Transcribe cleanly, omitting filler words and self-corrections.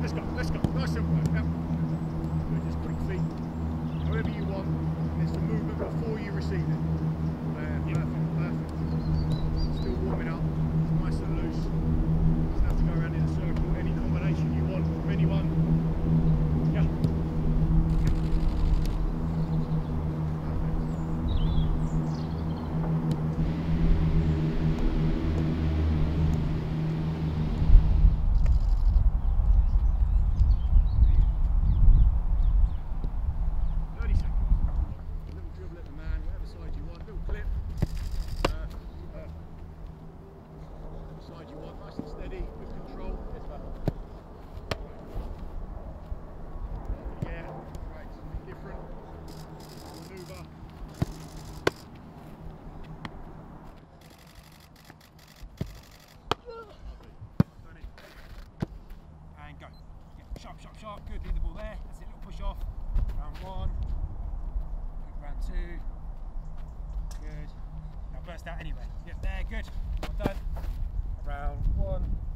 let's go. Nice simple. Yep. Good, just quick feet. However you want. There's some movement before you receive it. There, perfect. Still warming up. It's nice and loose. Doesn't have to go around in a circle. Any combination you want from anyone. Yeah. Sharp, good, leave the ball there, that's it, little push off, round one, good, round two, good, now burst out anyway, yep, there, good, well done, round one,